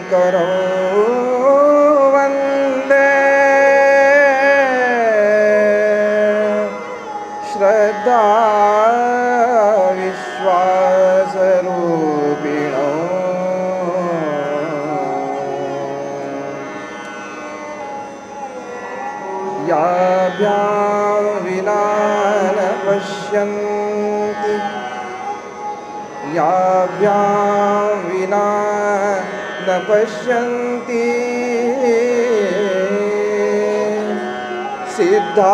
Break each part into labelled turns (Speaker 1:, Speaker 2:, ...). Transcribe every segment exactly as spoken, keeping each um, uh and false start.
Speaker 1: शङ्करौ वन्दे श्रद्धा विश्वासरूपिणौ याभ्यां विना न पश्यन्ति याभ्यां विना न पश्यन्ति सिद्धा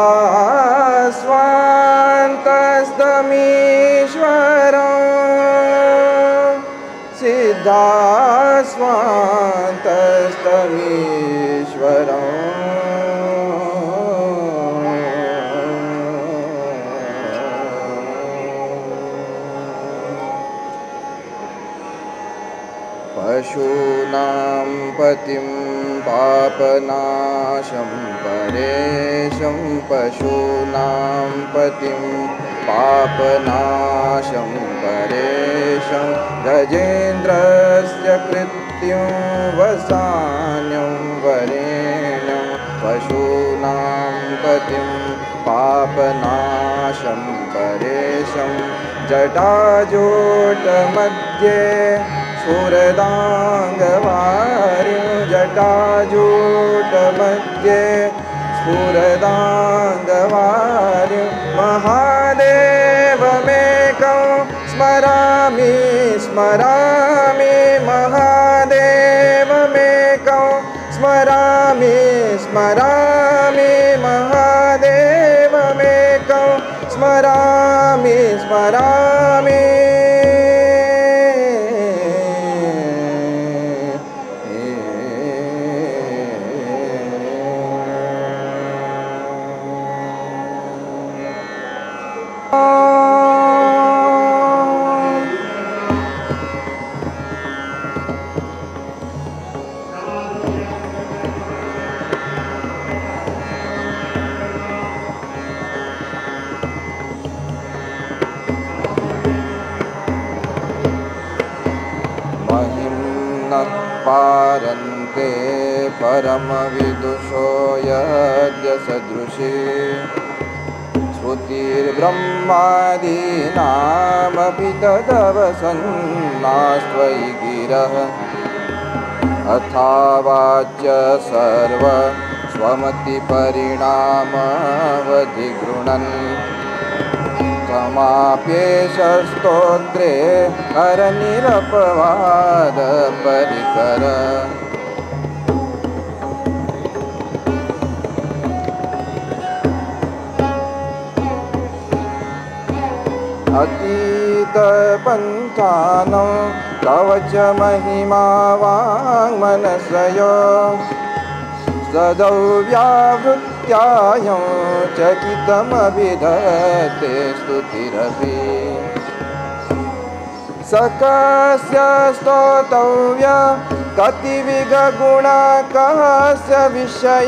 Speaker 1: स्वान्तस्तमीश्वरं सिद्धा स्वान्तस्तमीश्वरम् पशूनां पतिं पापनाशं परेशं पशूनां पतिं पापनाशं परेशं गजेन्द्रस्य कृत्यं वसान्यं वरेण्यं पशूनां पतिं पापनाशं परेशं जटाजूटमध्ये स्फुरदाङ्गवारिं जटाजूटमध्ये स्फुरदाङ्गवारिं महादेवमेकं स्मरामि स्मरामि महादेवमेकं स्मरामि स्मरामि महादेवमेकं स्मरामि स्मरामि पारन्ते परमविदुषो यद्य सदृशी श्रुतिर्ब्रह्मादीनामपि तदवसन्नास्त्वयि गिरः अथावाच्य सर्व स्वमतिपरिणामवधिगृणन् समाप्येष स्तोत्रे हरनिरपवाद परिकर अतीत पंचानं कवच महिमा वाङ्मनसयो सदौ व्यावृत्यायं चकितमभिधत्ते स्तुतिरपि सकस्य स्तोतव्य कतिविगुणकस्य विषय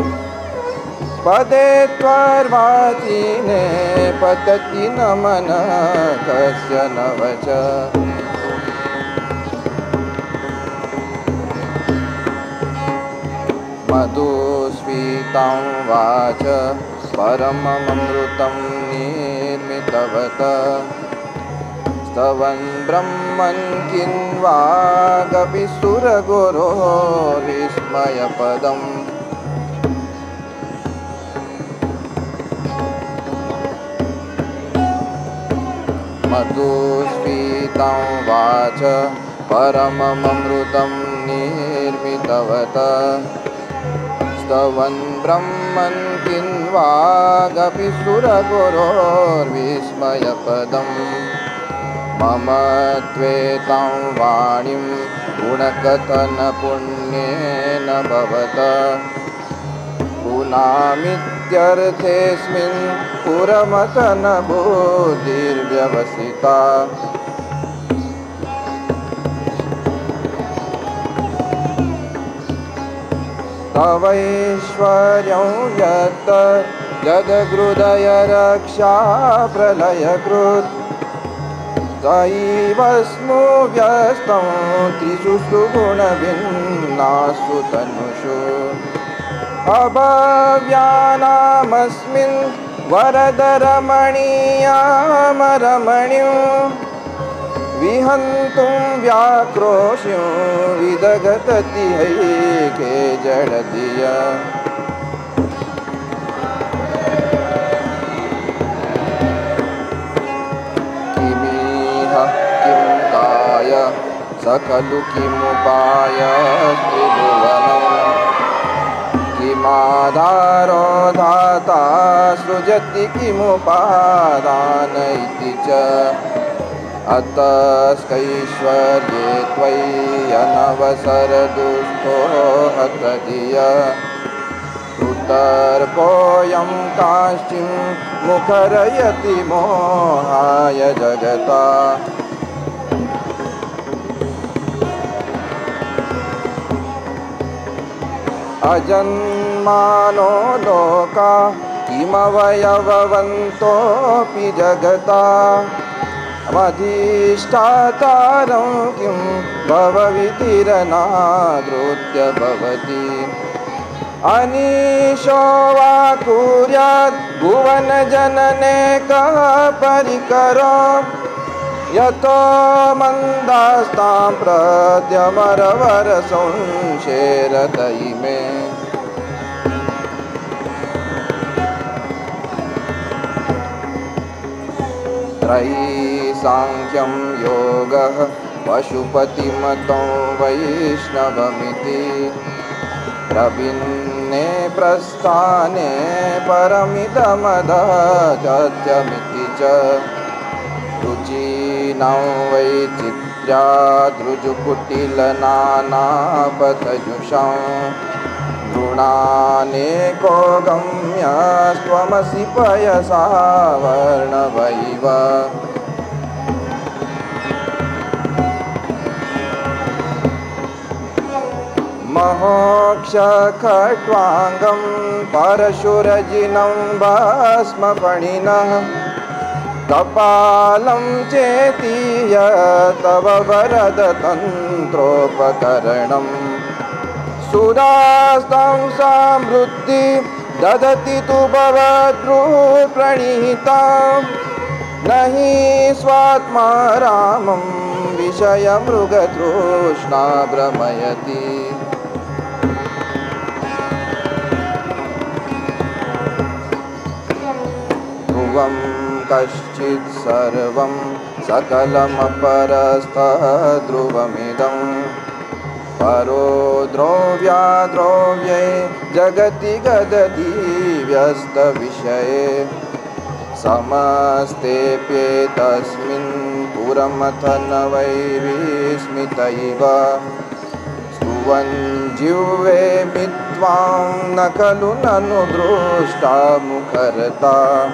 Speaker 1: पदे त्वर्वाचीने पतति न मनः कस्य न वच मधुस्फीतां वाच परममृतं निर्मितवत स्तवन् ब्रह्मन् किन्वागपि सुरगुरो विस्मयपदम् मधुस्फीतां वाच परममृतं निर्मितवत स्तवन् ब्रह्मन् किन्वागपि सुरगुरोर्विस्मयपदम् मम त्वेतां वाणीं गुणकथनपुण्येन भवत पुनामित्यर्थेऽस्मिन् पुरमथनबुद्धिर्व्यवसिता तवैश्वर्यं यत् यदहृदय रक्षा प्रलयकृत् सैव स्मो व्यस्तं त्रिषु सुगुणभिन्नासु तनुषु अभव्यानामस्मिन् वरदरमणीयामरमणीं विहन्तुं व्याक्रोश्यं विदगतति हैके जडधिया किमिह किं काय सकलु किमुपाय त्रिभुवनम् किमाधारो धाता सृजति किमुपादान इति च अतस्कैश्वर्ये त्वयि अनवसरदुःखो हतधिया उत्तर्कोऽयं कांश्चिं मुखरयति मोहाय जगता अजन्मानो लोका किमवयववन्तोऽपि जगता मधिष्ठातारं किं भवविधिरनादृत्य भवति अनीशो वा कुर्यात् भुवनजनने कः परिकरो यतो मन्दास्तां प्रद्यमरवरसंशेरतयि मे त्रयी सांख्यं योगः पशुपतिमतो वैष्णवमिति प्रभिन्ने प्रस्थाने परमिदमदत्यमिति च रुचीनां वैचित्र्याद्रुजुकुटिलनानापथजुषां नृणानेको गम्यस्त्वमसि पयसा वर्णवैव महोक्षखट्वाङ्गं परशुरजिनं भस्मफणिनः कपालं चेतीय तव वरदतन्त्रोपकरणं सुरास्तं समृद्धि ददति तु भवद्रुप्रणीतां न हि स्वात्मा रामं विषयमृगतृष्णा भ्रमयति ध्रुवं कश्चित् सर्वं सकलमपरस्तः ध्रुवमिदं परो द्रव्या द्रव्ये जगति गदति व्यस्तविषये समस्तेऽप्येतस्मिन् पुरमथ न वै विस्मितैव स्तुवन् जिह्वे मित्वां न खलु ननु दृष्टा मुखरता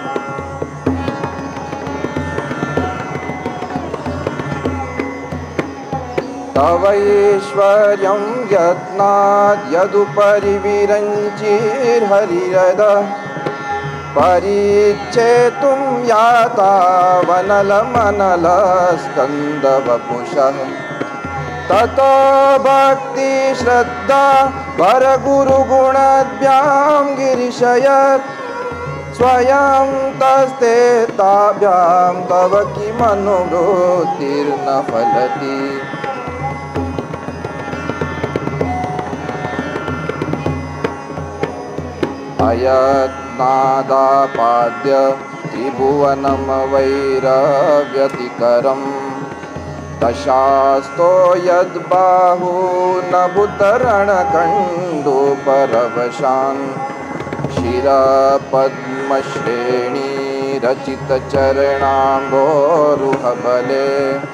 Speaker 1: तवैश्वर्यं यत्नाद् यदुपरि विरञ्चिर्हरिरद परिच्छेतुं याता वनलमनलस्कन्दवपुषः ततो भक्तिश्रद्धा वरगुरुगुणाभ्यां गिरिशयत् स्वयं तस्ते ताभ्यां तव किमनुवृत्तिर्न फलति अयत्नादापाद्य त्रिभुवनमवैरव्यतिकरं दशास्तो यद्बाहु नभुतरणकण्डूपरवशान् शिरपद्मश्रेणीरचितचरणाम्भोरुहबले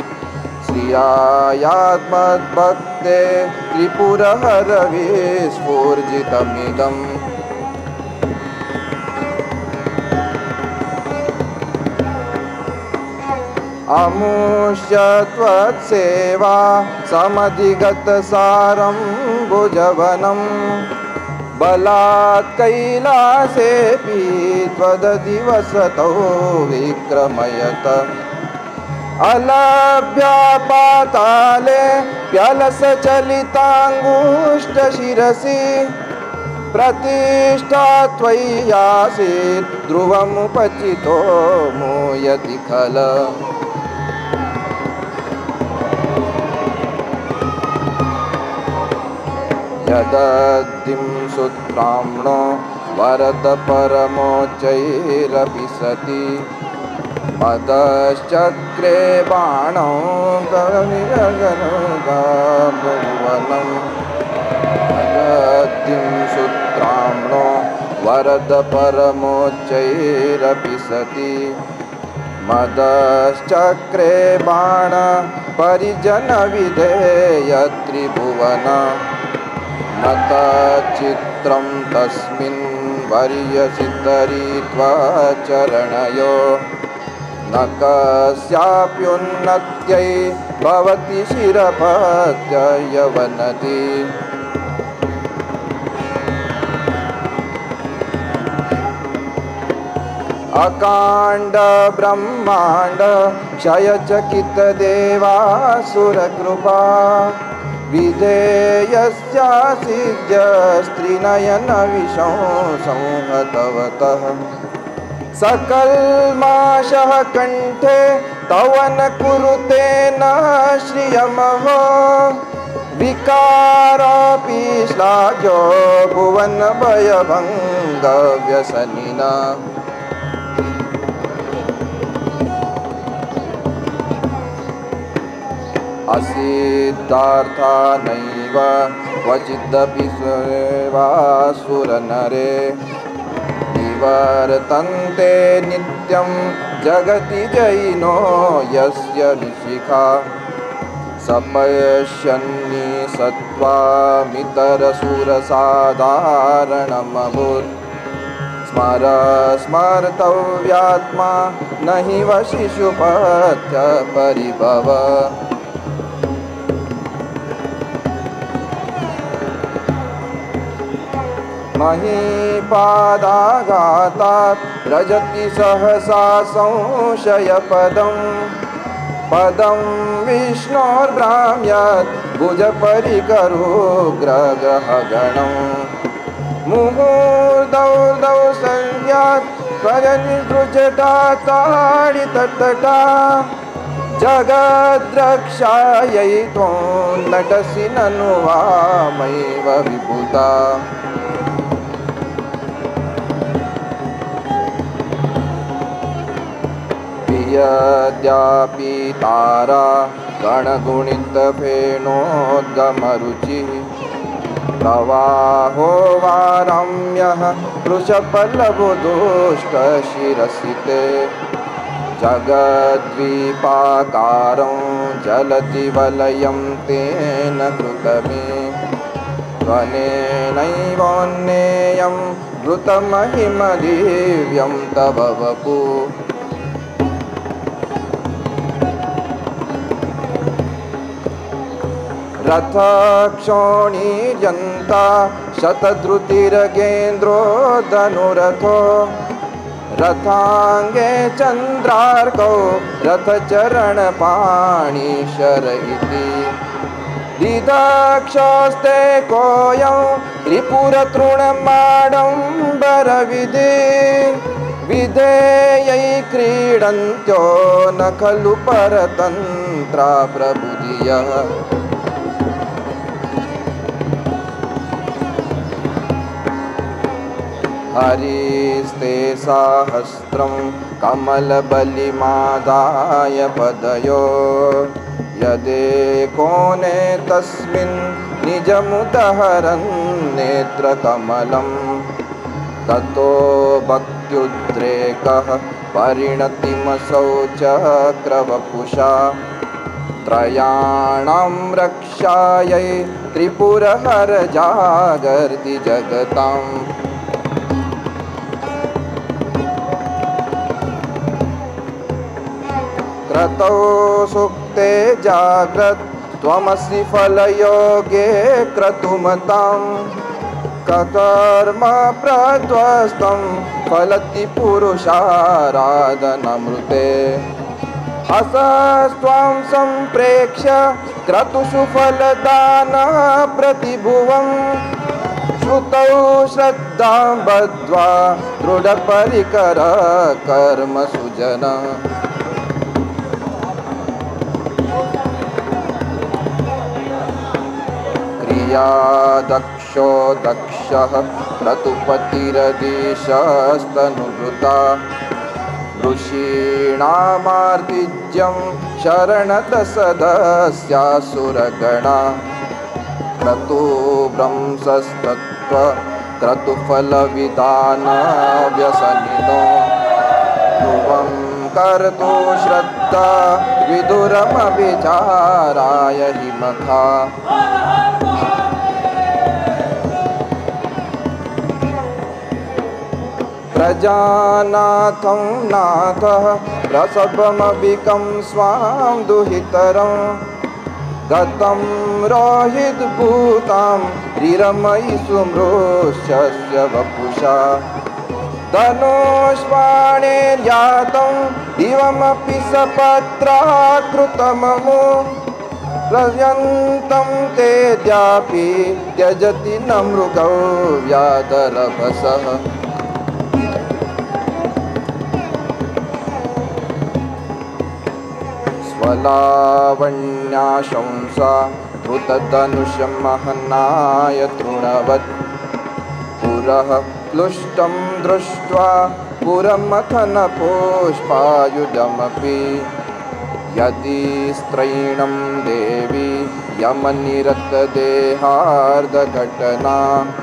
Speaker 1: श्रियायात्मद्भक्ते त्रिपुरहरविस्फूर्जितमिदम् अमुष्य त्वत्सेवा समधिगतसारं भुजवनं बलात् कैलासेऽपि त्वदधिवसतो विक्रमयत अलभ्य पाताले प्यलसचलिताङ्गुष्ठशिरसि प्रतिष्ठा त्वय्यासीत् ध्रुवमुपचितो मूयति खल यदद्दिं सुत्राम्णो वरद परमोच्चैरपि सति मदश्चक्रे बाणो गगनगगनगाभुवनम् यदद्दिं सुत्राम्णो वरद परमोच्चैरपि सति मदश्चक्रे बाण परिजन विधेय त्रिभुवन न तच्चित्रं तस्मिन् वर्यसि तरित्वा चरणयो न कस्याप्युन्नत्यै भवति शिरपत्ययवनति अकाण्ड ब्रह्माण्ड क्षयचकित देवासुरकृपा विधेयस्यासिद्य स्त्रीनयन विशंसंहतवतः सकल्माशः कंठे तव न कुरुते न श्रियमहो विकारापि श्लाघ्यो भुवन भयभङ्ग व्यसनिना असिद्धार्था नैव क्वचिदपि सुरनरे निवर्तन्ते नित्यं जगति जैनो यस्य निशिखा सपश्यन्नि सत्त्वामितरसुरसाधारणमभूत् स्मर स्मर्तव्यात्मा न हि वशिशुपत्य परिभव महीपादाघातात् रजति सहसा संशयपदं पदं विष्णोर्भ्राम्यात् भुजपरिकरुग्रगहगणं मुहूर्तौ संज्ञात् प्रजनिर्दृजटा ताडितटटा जगद्रक्षायै त्वं नटसि ननु वामैव विभूता यद्यापि तारा गणगुणितफेनोद्गमरुचिः प्रवाहो वारम्यः वृषपल्लवदुष्टशिरसिते जगद्वीपाकारं जलति वलयं तेन कृतमे त्वनेनैवोन्नेयं वृतमहिमदिव्यं तव वपु रथक्षोणीर्यन्ता शतद्रुतिरगेन्द्रो धनुरथो रथांगे चन्द्रार्कौ रथचरणपाणिशर इति दिदक्षस्ते कोऽयं त्रिपुरतृणमाडम्बरविधे विधेयै क्रीडन्त्यो न खलु परतन्त्रा प्रबुधियः हरिस्ते साहस्रं कमलबलिमादाय पदयो यदेकोने तस्मिन् निजमुदहरन् नेत्रकमलं ततो भक्त्युद्रेकः परिणतिमसौ चक्रवपुषा त्रयाणां रक्षायै त्रिपुरहर जागर्ति जगताम् क्रतौ सुक्ते जाग्रत् त्वमसि फलयोगे क्रतुमतां ककर्म प्रध्वस्तं फलति पुरुषाराधनमृते असस्त्वां सम्प्रेक्ष्य क्रतुषु फलदान प्रतिभुवम् श्रुतौ श्रद्धां बद्ध्वा दृढपरिकर कर्म सुजन क्रिया दक्षो दक्षः क्रतुपतिरदिशस्तनुभृता ऋषीणामार्तिज्यं शरणतसदस्यासुरगणा क्रतुभ्रंशस्तत्त्व क्रतुफलविदान व्यसनिनो ध्रुवं कर्तु श्रद्धा विदुरमभिचाराय हि मखा प्रजानाथं नाथः प्रसभमभिकं स्वां दुहितरं गतं रोहितभूतां रिरमयि सुमृशस्य वपुषा धनुष्वाणेर्यातं दिवमपि सपत्राकृतममु प्रयन्तं तेऽद्यापि त्यजति न मृगौ व्याधरभसः स्वलावण्याशंसा धृतधनुषमहनाय तृणवत् पुरः प्लुष्टं दृष्ट्वा पुरमथनपुष्पायुधमपि यदि स्त्रैणं देवी यमनिरतदेहार्धघटना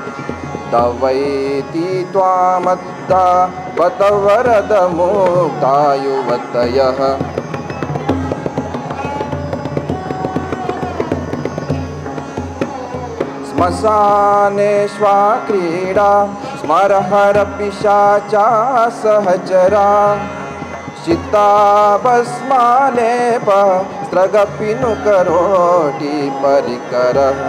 Speaker 1: दवैति त्वामद्दा बत वरदमुक्तायुवतयः श्मशानेष्वा क्रीडा स्मरहरपिशाचा सहचरा शिताभस्मालेप स्त्रगपिनुकरोटि परिकरः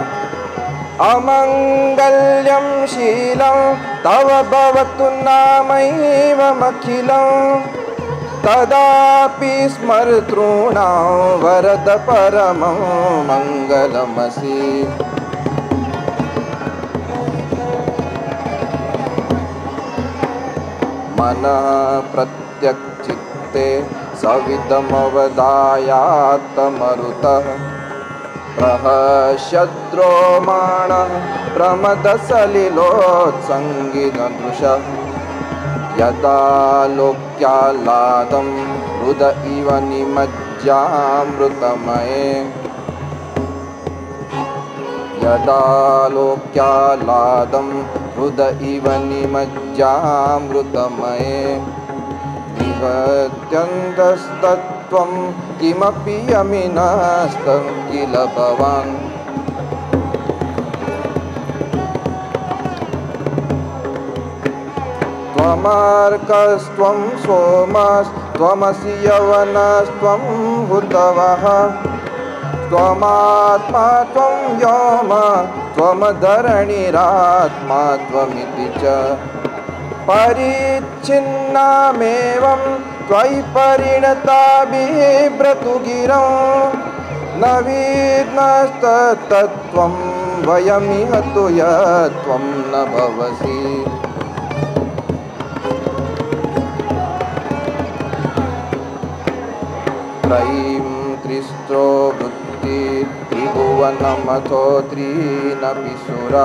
Speaker 1: अमङ्गल्यं शीलं तव भवतु नामैवमखिलं तदापि स्मर्तॄणां वरद परमं मङ्गलमसि मनः प्रत्यक्चित्ते सविदमवदायात्तमरुतः प्रहस्यद्रोमाणः प्रमदसलिलोत्सङ्गिनदृशः यदा लोक्याह्लादं हृद इव निमज्जामृतमये यदा लोक्याह्लादं हृद इव निमज्जामृतमये विहत्यन्तस्तत्त्वं किमपि यमिनस्तं किल भवान् त्वमर्कस्त्वं सोमस्त्वमसि यवनस्त्वं हुतवः त्वमात्मा त्वं व्योम त्वमधरणिरात्मा त्वमिति च परिच्छिन्नामेवं त्वयि परिणता बिभ्रतु गिरौ न विद्मस्तत्त्वं वयमिह तु यत्त्वं न भवसि त्रयीं त्रिस्रो त्रिभुवनमथो त्रीनपि सुरा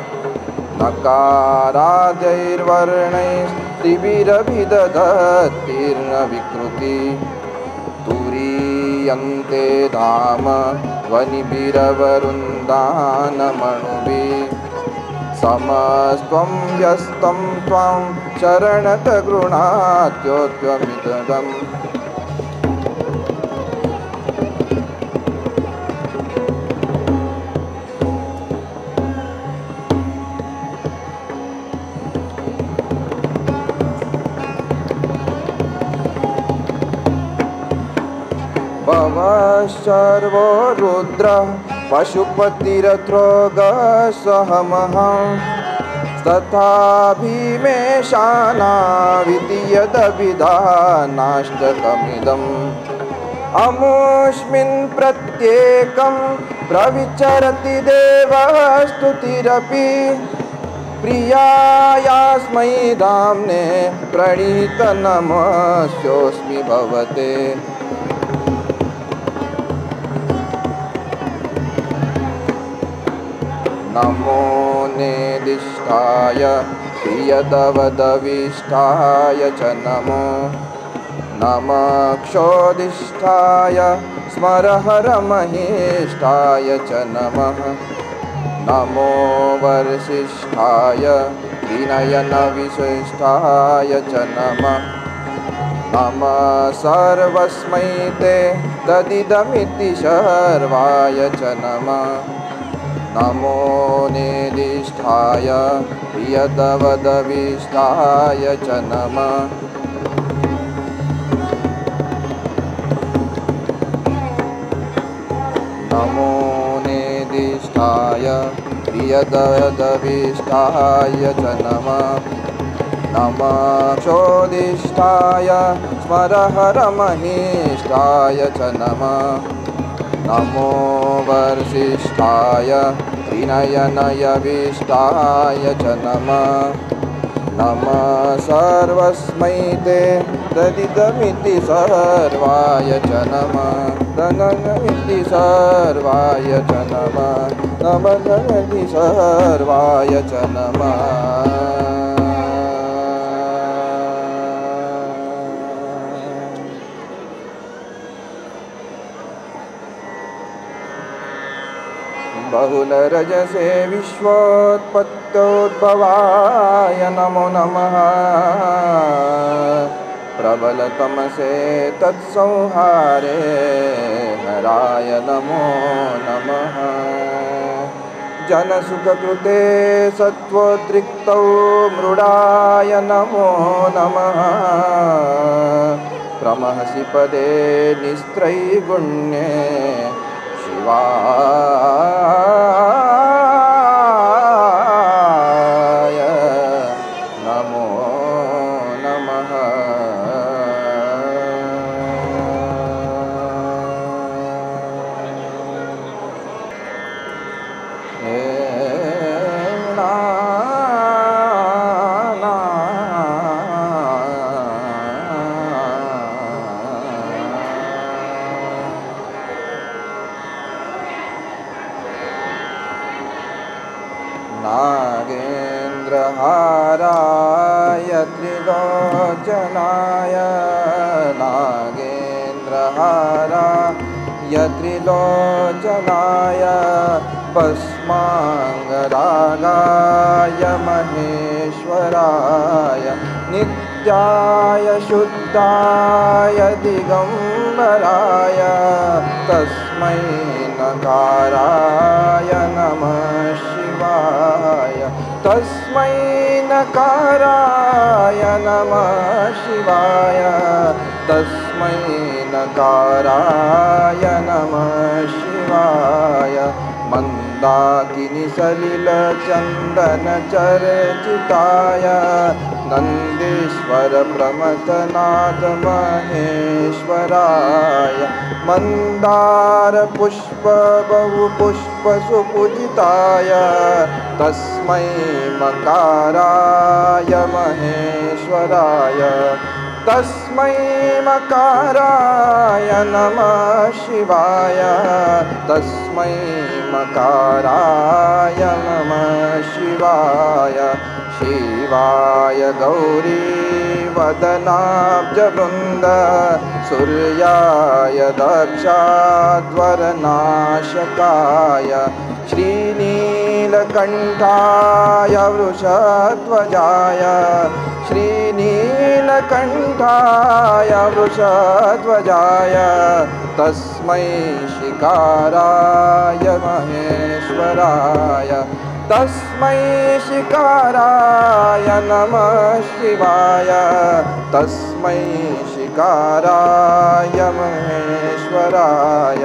Speaker 1: नकाराजैर्वर्णैस्त्रिभिरभिदधतीर्न विकृति तुरीयन्ते धाम ध्वनिभिरवरुन्दानमणुभिः समस्त्वं व्यस्तं त्वां शरणत गृह्णात्योत्वमिदम् भवश्चर्वो रुद्र पशुपतिरथ्रोगसहमहं तथा भीमेशानाविति यदभिधानाष्टकमिदं अमुष्मिन् प्रत्येकं प्रविचरति देवस्तुतिरपि प्रियायास्मै धाम्ने प्रणीतनमस्योऽस्मि भवते। नमो नेदिष्टाय प्रियदवदविष्टाय च नमो नमः क्षोदिष्ठाय स्मरहरमहेष्टाय च नमः नमो वर्षिष्ठाय विनयनविशिष्टाय च नमः नमः सर्वस्मै ते तदिदमिति सर्वाय च नमः नमो नेदिष्ठाय प्रियदवदविष्टाय च नमः नमो नेदिष्ठाय प्रियदवदविष्टाय च नमः नमः क्षोदिष्ठाय स्मरहरमहेष्टाय च नमः नमो वर्षिष्ठाय विनयनयविष्टाय च नमः नमः सर्वस्मै ते तदिदमिति सर्वाय च नमः तदिदमिति सर्वाय च नमः नमः तदिदमिति सर्वाय च नमः। बहुलरजसे विश्वोत्पत्त्योद्भवाय नमो नमः प्रबलतमसे तत्संहारे हराय नमो नमः जनसुखकृते सत्त्वोद्रिक्तौ मृडाय नमो नमः प्रमहसि पदे निस्त्रैगुण्ये शिवाय नमो नमः। हे ना ना नागेन्द्रहाराय त्रिलोचनाय नागेन्द्रहाराय त्रिलोचनाय भस्माङ्गरागाय महेश्वराय नित्याय शुद्धाय दिगम्बराय तस्मै नकाराय नमः शिवाय तस्मै नकाराय नमः शिवाय तस्मै नकाराय नमः शिवाय मन्दाकिनी सलिलचन्दनचर्चिताय नन्दीश्वर प्रमथनाथ महेश्वराय मंदार पुष्प बहुपुष्प सुपूजिताय तस्मै मकाराय महेश्वराय तस्मै मकाराय नमः शिवाय तस्मै मकाराय नमः शिवाय शिवाय गौरी वदनाब्जवृन्द सूर्याय दक्षाध्वरनाशकाय श्रीनीलकण्ठाय वृषध्वजाय श्रीनीलकण्ठाय वृषध्वजाय तस्मै शिकाराय महेश्वराय तस्मै शिकाराय नमः शिवाय तस्मै शिकाराय महेश्वराय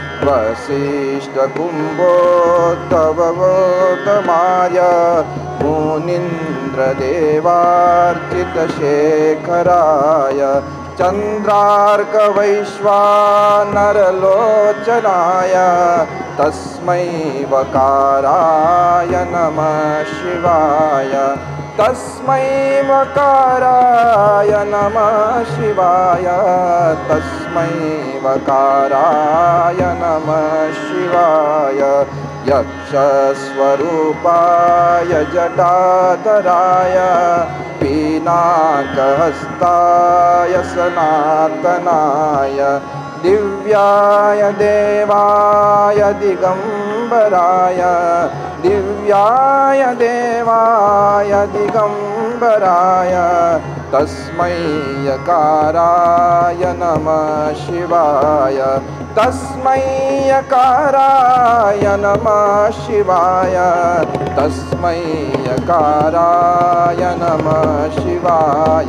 Speaker 1: वसिष्ठकुम्भोद्भवगौतमाय मुनीन्द्रदेवार्चितशेखराय चन्द्रार्कवैश्वानरलोचनाय तस्मै वकाराय नमः शिवाय तस्मै वकाराय नमः शिवाय तस्मै वकाराय नमः शिवाय यक्षस्वरूपाय जटाधराय पिनाकहस्ताय सनातनाय दिव्याय देवाय दिगंबराय दिव्याय देवाय दिगंबराय तस्मै यकाराय नमः शिवाय तस्मै यकाराय नमः शिवाय तस्मै यकाराय नमः शिवाय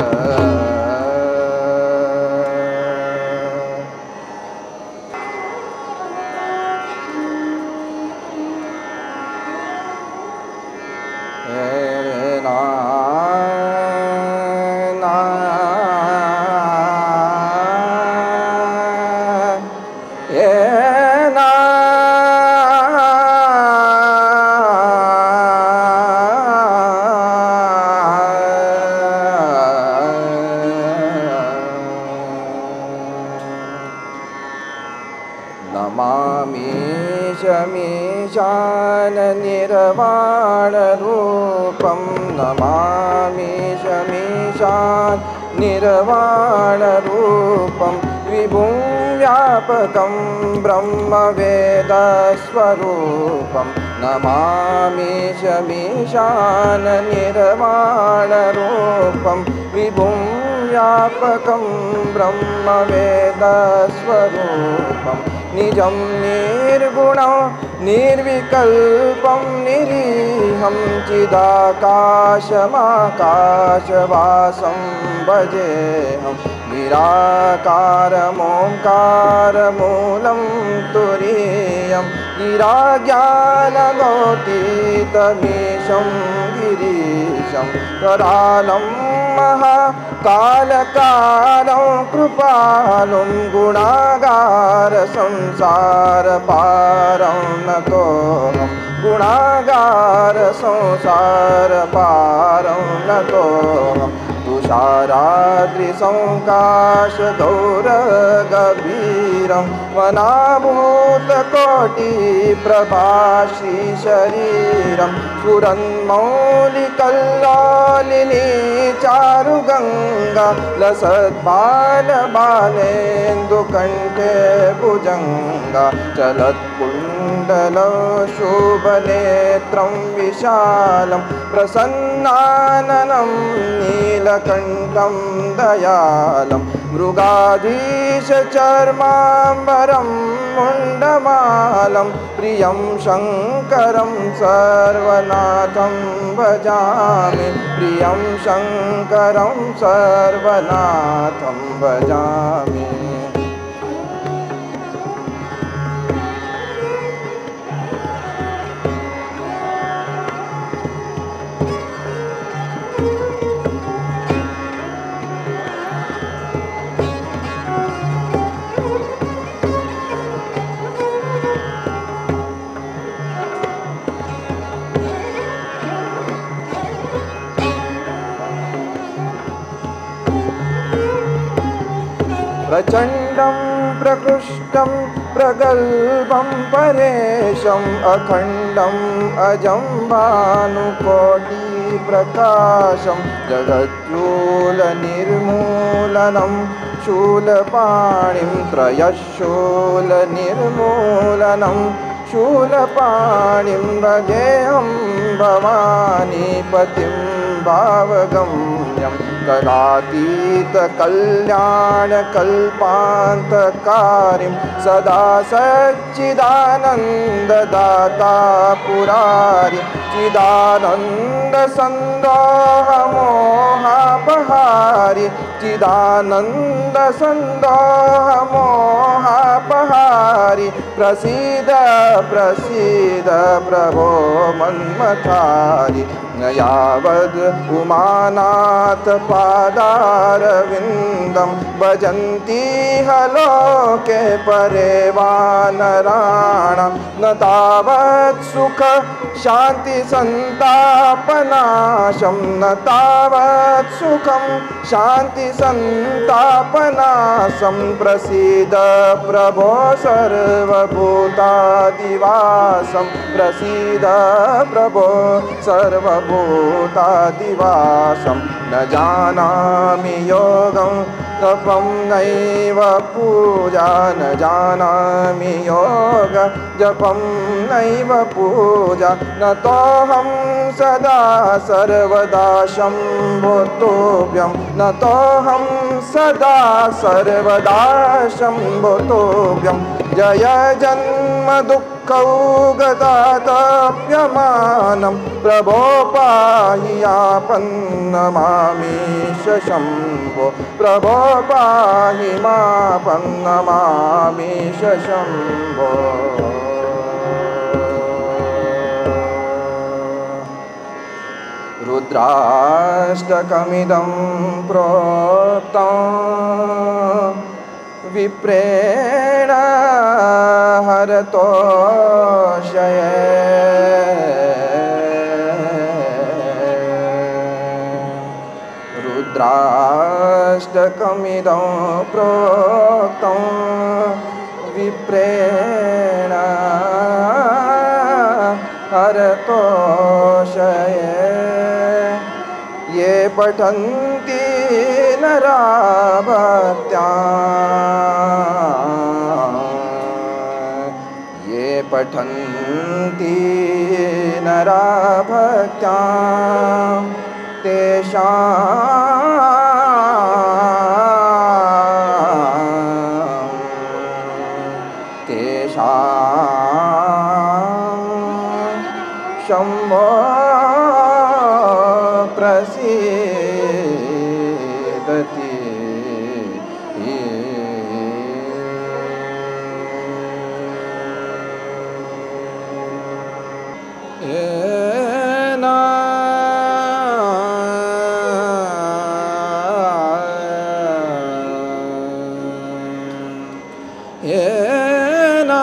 Speaker 1: निर्वाणरूपं नमामि शमीशान निर्वाणरूपं विभुं व्यापकं ब्रह्मवेदस्वरूपं नमामि शमीशान निर्वाणरूपं विभुं व्यापकं ब्रह्मवेदस्वरूपं निजं निर्गुणं निर्विकल्पं निरीहं चिदाकाशमाकाशवासं भजेऽहं निराकारमोङ्कारमूलं तुरीयं गिराज्ञानगौतीतमीशं गिरीशं करालं महाकालकालं कृपालुं गुणागार संसारपारं नतोऽहं गुणागार संसारपारं नतोऽहं तुषाराद्रिसंकाशगौरगभीरं वनाभूतकोटिप्रभाश्रीशरीरं स्फुरन्मौलिकल्लालिनी चारुगङ्गा लसद्बालबालेन्दुकण्ठे भुजङ्गा चलत्कुण्डलशोभनेत्रं विशालं प्रसन्नाननं नीलकण्ठं दयालं मृगाधीशचर्माम्बरं मुण्डमालं प्रियं शङ्करं सर्वनाथं भजामि प्रियं शङ्करं सर्वनाथं भजामि प्रचण्डं प्रकृष्टं प्रगल्भं परेशम् अखण्डम् अजं भानुकोटिप्रकाशं जगज्जूलनिर्मूलनं शूलपाणिं त्रयशूलनिर्मूलनं शूलपाणिं भजेऽहं भवानीपतिं भावगम्यं कलातीतकल्याणकल्पान्तकारिं सदा सच्चिदानन्ददाता पुरारि चिदानन्दसन्दोहमोहापहारि चिदानन्दसन्दोहमोहापहारि प्रसीद प्रसीद प्रभो मन्मथारि न यावद् उमानाथ पादारविन्दं भजन्ति लोके परे वानराणां न तावत् सुख शान्ति संतापनाशं न तावत् सुखं शान्ति संतापनाशं प्रसीद प्रभो सर्वभूतादिवासं प्रसीद प्रभो सर्वभूतादिवासं न जानामि योगं तपं नैव पूजा न जानामि योग जपं नैव पूजा न तोऽहं सदा सर्वदा शम्भो तुभ्यं न तोऽहं सदा सर्वदा शम्भो तुभ्यं जय जन्म दुःखौ गतातप्यमानं प्रभो पाहि आपन्नमामीश शम्भो प्रभो पाहि मापन्नमामीश शम्भो रुद्राष्टकमिदं प्रोक्तं विप्रेण हरतोषये रुद्राष्टकमिदं प्रोक्तं विप्रेण हरतोषये ये पठन्ति नरा भक्त्या ये पठन्ति नरा भक्त्या तेषां तेषां शम्भो प्रसीदति येना येना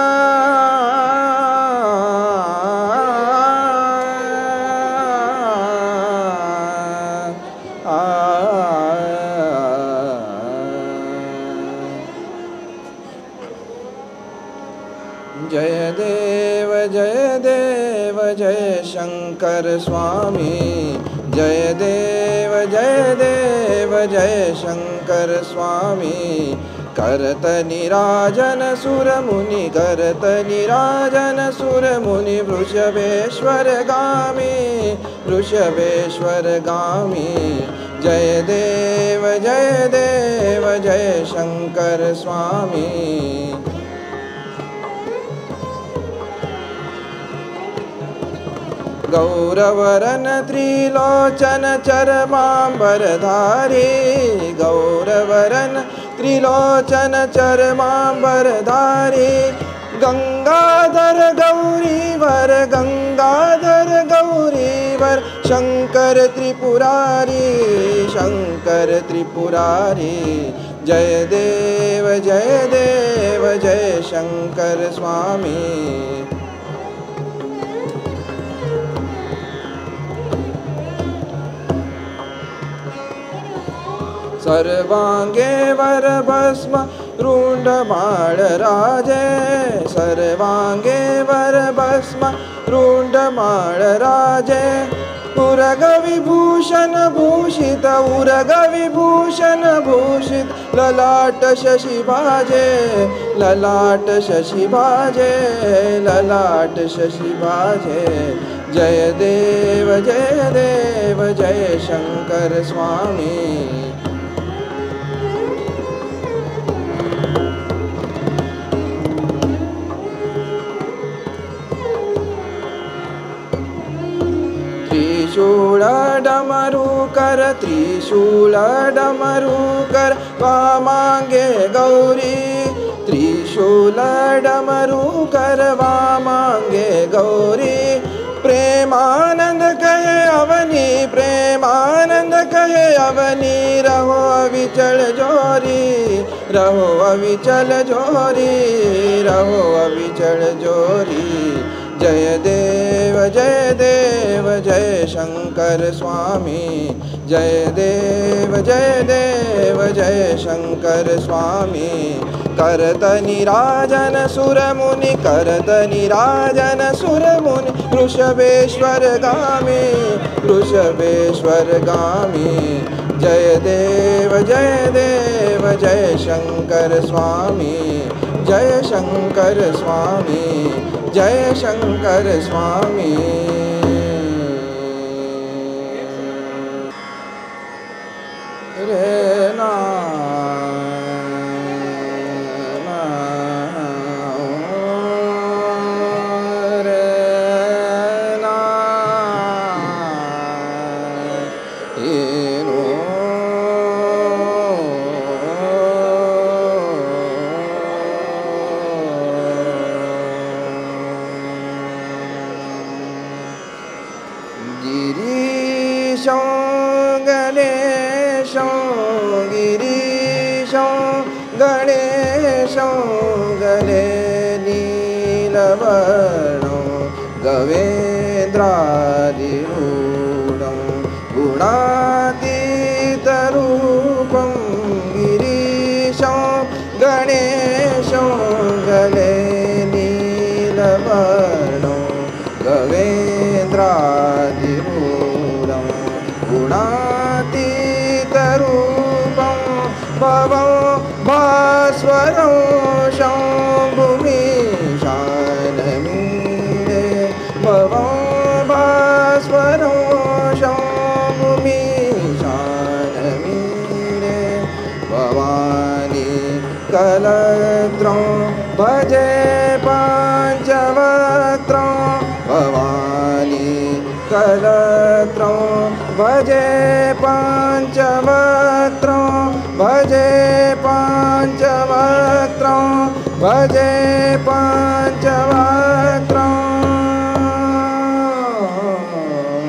Speaker 1: जय देव जय देव जय शंकर स्वामी जय देव जय देव जय शंकर स्वामी करत निराजन सुर मुनि करत निराजन सुर मुनि वृषभेश्वर गामी वृषभेश्वर गामी जय देव जय देव जय शंकर स्वामी गौरवरन त्रिलोचन चरमांबरधारी गौरवरन त्रिलोचन चरमांबरधारी गंगाधर गौरीवर गंगाधर गौरीवर शंकर त्रिपुरारी शंकर त्रिपुरारी जय देव जय देव जय शंकर स्वामी सर्वांगे वर भस्म रुंडमाळ राजे सर्वांगे वर भस्म रुंडमाळ राजे उरग विभूषण भूषित उरग विभूषण भूषित ललाट शशि भाजे ललाट शशि भाजे ललाट शशि भाजे जय देव जय देव जय शंकर स्वामी त्रिशूल डमरू कर त्रिशूल डमरू कर वामांगे गौरी त्रिशूल डमरू कर वामांगे गौरी प्रेमानंद कहे अवनी प्रेमानंद कहे अवनी रहो अविचल जोरी रहो अविचल जोरी रहो अविचल जोरी जय देव जय देव जय शंकर स्वामी जय देव जय देव जय शंकर स्वामी करत निराजन सुर मुनि करत निराजन सुर मुनि वृषभेश्वर गामी वृषभेश्वर गामी जय देव जय देव जय शंकर स्वामी जय शंकर स्वामी जय शंकर स्वामी रे ना गिरीशं गणेशं गिरीशं गणेशं गले नीलवर्णं गवेन्द्रादिरूढं गुणातीतरूपं गिरीशं गणेशं गले नीलवर्णं गवेन्द्रादिरूढं गुणातीतरूपं भवं भास्वरं शम्भुमीशानमीडे भवं भास्वरं शम्भुमीशानमीडे भवानी कलत्रं भजे पाञ्चवक्त्रं भवानी कलत्रं भजे पाञ्चवक्त्रं भजे पाञ्चवक्त्रं भजे पाञ्चवक्त्रं